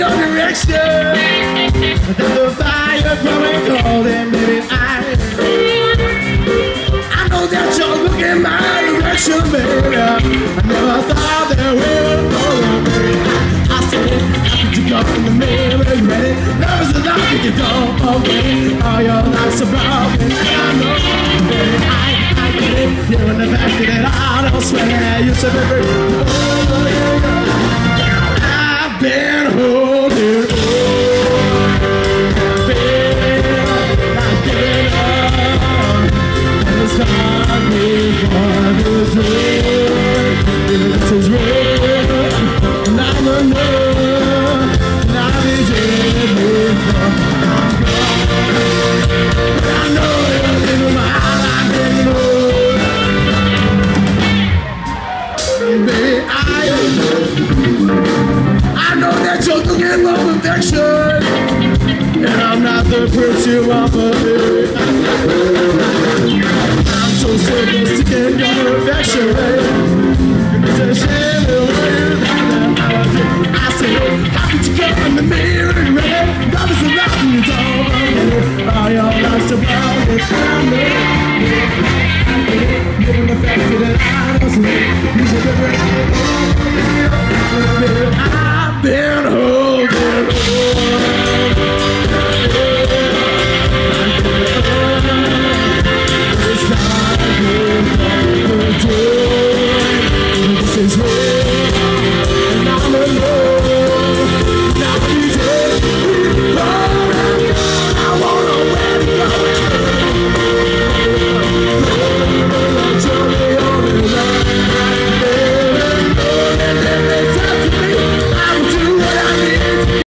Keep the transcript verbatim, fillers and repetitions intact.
your direction. There's a fire growing cold and baby I I know that you're looking my direction, baby. I never thought that we would go there, baby. I said, how could you go in the mirror and ready? Love is a lock that you don't open. All your lights are broken. And I know, baby, I, I get it. You're in the back of that I don't swear. You said, baby, oh, yeah. I've been holding on, baby. I've been on. It's hard before the day. This is real, and I'm a know, and I'll be dead before I'm gone. But I know you're living my life, and baby, I I know that you're looking for perfection, and I'm not the prince you want, but baby, I'm so sick of sticking your perfection, baby. It's a shame the way that I did. I said, how could you come in the mirror and red? God is a rock and you don't know. All your lives are brown and family. Given the fact that I don't sleep, you should have read it.